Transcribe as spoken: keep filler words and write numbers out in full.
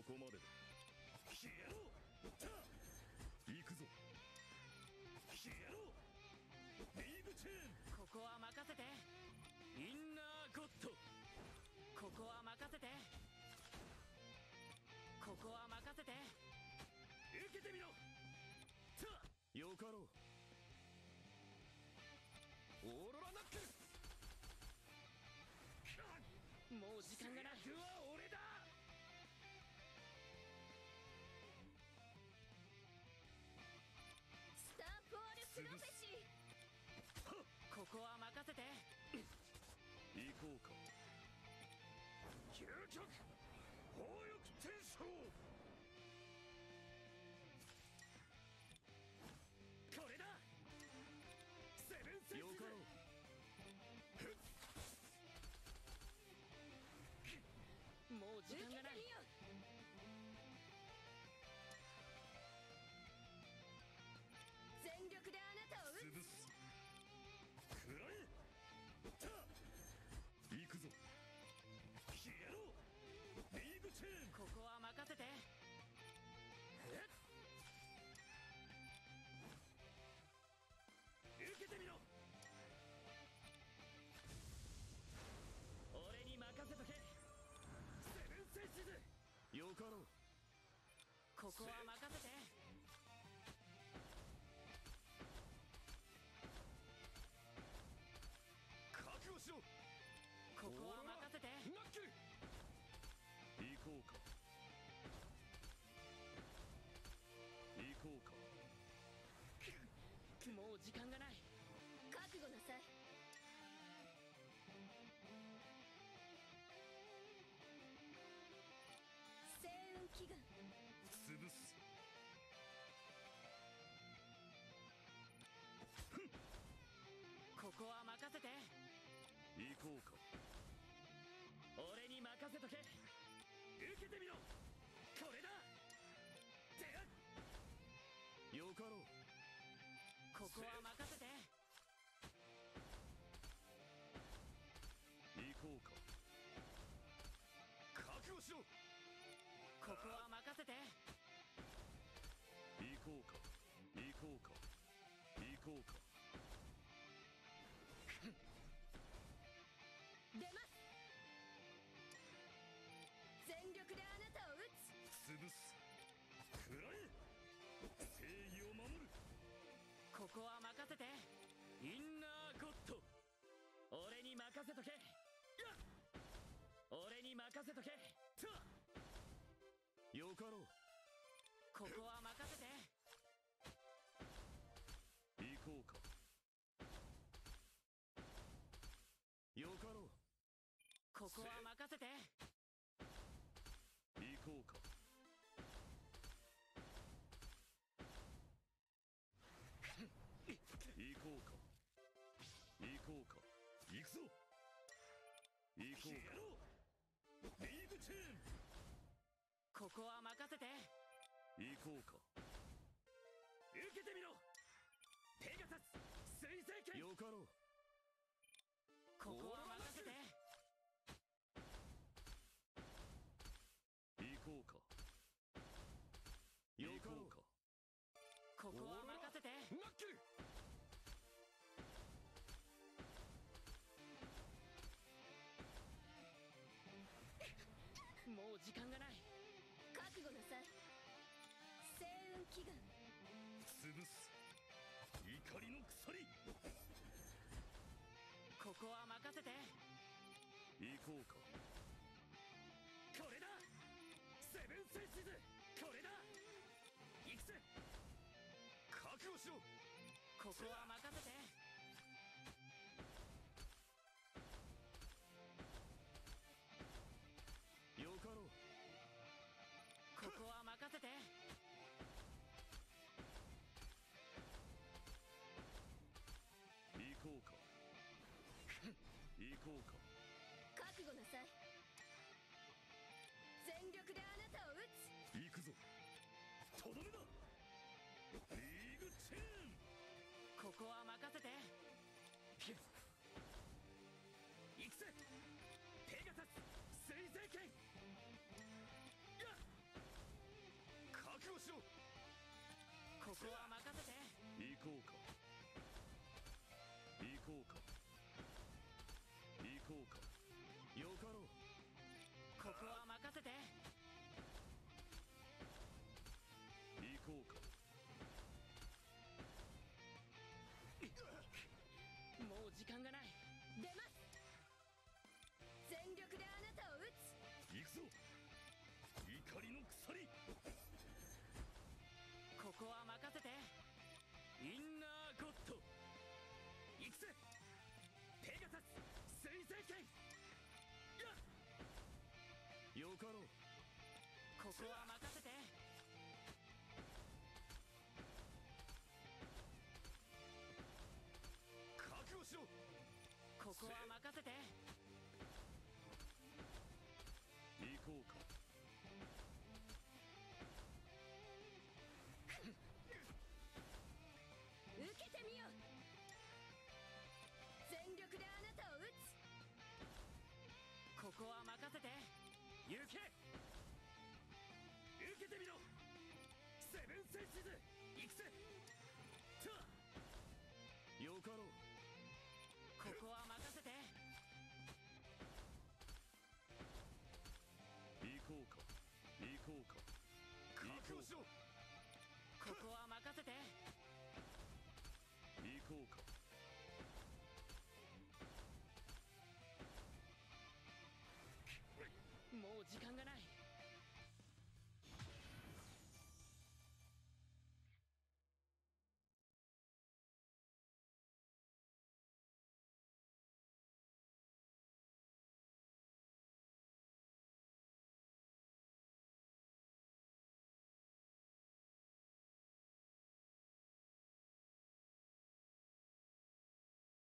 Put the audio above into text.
こまでだ。 消えろ。 行くぞ。 消えろ。リーグチェーン。 ここは任せて。インナーゴッド。ここは任せて。ここは任せて。 受けてみろ。 よかろう。オーロラナックル。 もう時間がない。 主役は俺だ。 スターポールプロフェシー。 ここは任せて。 行こうか。 究極砲翼転生。これだ。セブンセンス。 よかろう。 もう時間がない。 全力であなたを撃潰す。 食らえ。 行くぞ。 消えろ。リーグチェーン。 ここは任せて。 受けてみろ。 俺に任せとけ。 セブンセンシズ。 よかろう。 ここは任せて。 覚悟しろ。 ここは任せて。 ナックル。行こうか。行こうか。 もう時間がない。 覚悟なさい。星雲祈願。 潰す。 ここは任せて。 行こうか。 俺に任せとけ。 受けてみろ。これだ。てよかろう。 ここは任せて。 行こうか。覚悟しろ。 ここは任せて。 行こうか。行こうか。行こうか。 出ます。全力であなたを撃つ。 潰す。 食らえ。正義を守る。 ここは任せて。インナーゴッド。俺に任せとけ。俺に任せとけ。 よかろう。 ここは任せて。 行こうか。よかろう。 ここは任せて。 行こうか。行こうか。行こうか。 行くぞ。 行こうか。 消えろ。リーグチェーン。 ここは任せて。 行こうか。 受けてみろ。ペガサス水星剣。 よかろう。 ここは任せて。 行こうか。よかろうか。 ここは任せて。 ナックル。 もう時間がない。 覚悟なさい。星雲祈願。 潰す。怒りの鎖。 ここは任せて。 行こうか。 これだ。セブンセンシズ。これだ。行くぜ。 覚悟しろ。 ここは任せて。 よかろう。 ここは任せて。 行こうか。行こうか。 覚悟なさい。全力であなたを撃つ。 行くぞ。 とどめだ。リーグチェーン。 ここは任せて。 行くぜ。ペガサス水星剣。やっ悟しろ。 ここは任せて。 行こうか行こうか行こうかよかろう。 ここは任せて。 行こうかもう時間がない。 出ます。全力であなたを撃つ。 行くぞ怒りの鎖。 ここは任せて。インナーゴッド。 行くぜ。ペガサス水星剣。やっよかろう。 ここは任せて。 覚悟しろ。 ここは任せて。 行こうか受けてみよ。全力であなたを撃つ。 ここは任せて。 行け。受けてみろ。セブンセンシズ行くぜ。たよかろう。 ここは任せて。 行こうか行こうか覚悟しろ。 ここは任せて。 行こうかもう時間がない。